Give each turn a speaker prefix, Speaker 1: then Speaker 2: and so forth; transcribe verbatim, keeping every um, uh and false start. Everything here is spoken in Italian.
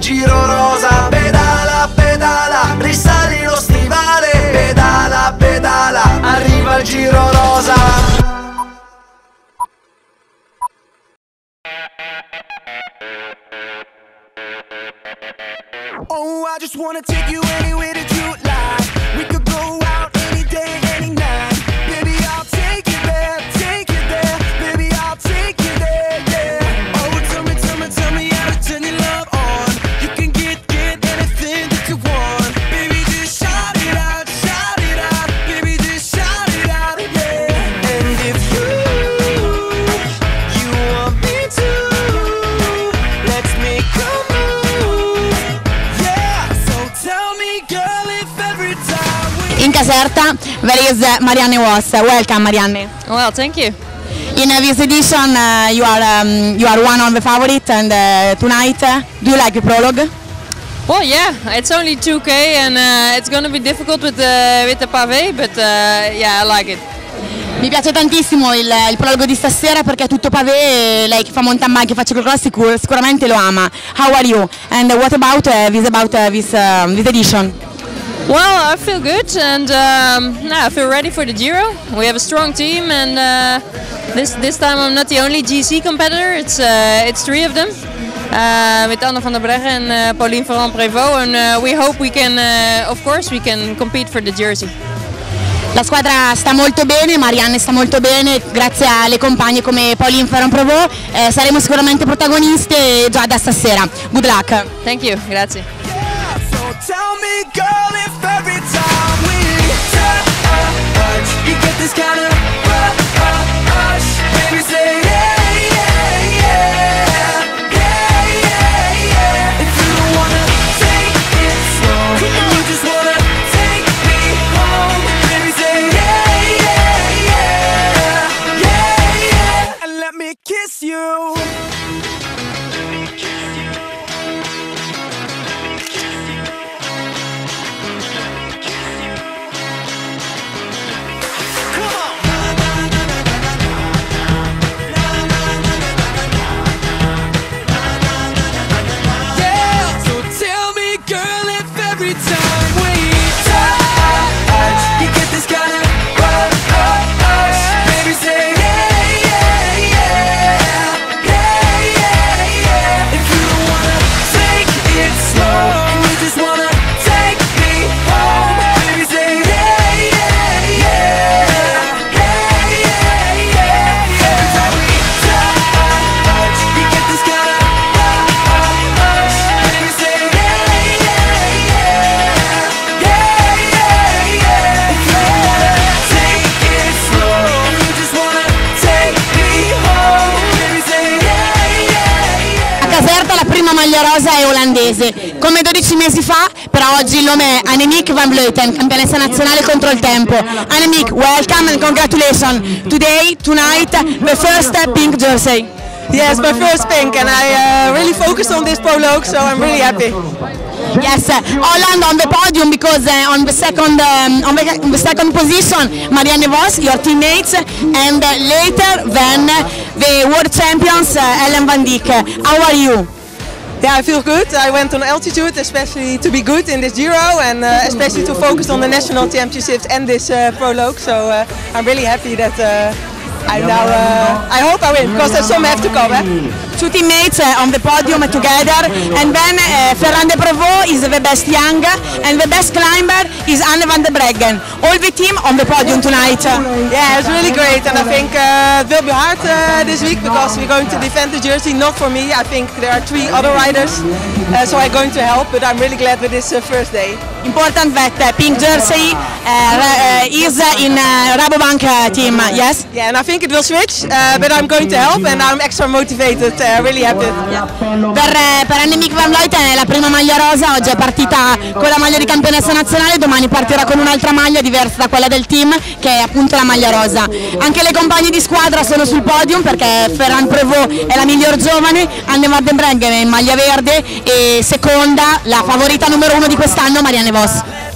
Speaker 1: giro rosa. Pedala, pedala, risali lo stivale. Pedala, pedala, arriva il giro rosa.
Speaker 2: Oh, I just wanna take you anywhere that you like. We could go out any day, any night. Baby, I'll take you there, take you there. Baby, I'll take you there, yeah. Oh, tell me, tell me, tell me how to turn your love on. You can get, get anything that you want. Baby, just shout it out, shout it out. Baby, just shout it out, yeah. And if you, you want me to, let's make a move.
Speaker 3: In Caserta, there is uh, Marianne Vos. Welcome, Marianne.
Speaker 4: Well, thank you.
Speaker 3: In uh, this edition, uh, you are um, you are one of the favorites, and uh, tonight, uh, do you like the prologue?
Speaker 4: Well, yeah, it's only two K, and uh, it's going to be difficult with the with the pavé, but uh, yeah, I like it.
Speaker 3: Mi piace tantissimo il, il prologo di stasera perché è tutto pavé, lei che fa mountain bike, che fa ciclocross sicur sicuramente lo ama. How are you? And what about uh, this about uh, this uh, this edition?
Speaker 4: Well, I feel good, and um, yeah, I feel ready for the Giro. We have a strong team, and uh, this this time I'm not the only G C competitor. It's uh, it's three of them, uh, with Anne van der Breggen and uh, Pauline Ferrand-Prévot, and uh, we hope we can, uh, of course, we can compete for the jersey.
Speaker 3: La squadra sta molto bene, Marianne sta molto bene, grazie alle compagne come Pauline Ferrand-Prévot eh, saremo sicuramente protagoniste già da stasera. Good luck.
Speaker 4: Thank you, grazie.
Speaker 2: Tell me, girl, if every time we touch, you get this kind of rush. Baby, say yeah, yeah, yeah, yeah, yeah, yeah. If you don't wanna take it slow, and you just wanna take me home, baby, say yeah, yeah, yeah, yeah, yeah. And let me kiss you.
Speaker 3: Maglia rosa è olandese, come dodici mesi fa, però oggi il nome è Annemiek van Vleuten, campionessa nazionale contro il tempo. Annemiek, welcome and congratulations. Today, tonight, the first pink jersey.
Speaker 5: Yes, my first pink, and I uh, really focused on this prologue, so I'm really happy.
Speaker 3: Yes, uh, Holland on the podium because uh, on the second um, on, the, on the second position, Marianne Vos, your teammates, and uh, later then the world champions uh, Ellen van Dijk. How are you?
Speaker 5: Yeah, I feel good. I went on altitude, especially to be good in this Giro, and uh, especially to focus on the national championships and this uh, prologue. So uh, I'm really happy that uh, I now. Uh, I hope I win because some have to come. Eh?
Speaker 3: Two teammates uh, on the podium together, and then uh, Ferrand-Prévot is the best young, and the best climber is Anne van der Breggen. All the team on the podium tonight.
Speaker 5: Yeah, it's really great, and I think uh, it will be hard uh, this week because we're going to defend the jersey. Not for me. I think there are three other riders, uh, so I'm going to help. But I'm really glad with this uh, first day.
Speaker 3: Important that uh, pink jersey uh, uh, is uh, in uh, Rabobank uh, team. Yes.
Speaker 5: Yeah, and I think it will switch, uh, but I'm going to help, and I'm extra motivated. Uh, really happy.
Speaker 3: Yeah. Per, per Annemiek van Vleuten è la prima maglia rosa, oggi è partita con la maglia di campionessa nazionale, domani partirà con un'altra maglia diversa da quella del team, che è appunto la maglia rosa. Anche le compagne di squadra sono sul podium perché Ferrand-Prévot è la miglior giovane, Anne van der Breggen è in maglia verde e seconda, la favorita numero uno di quest'anno, Marianne Vos.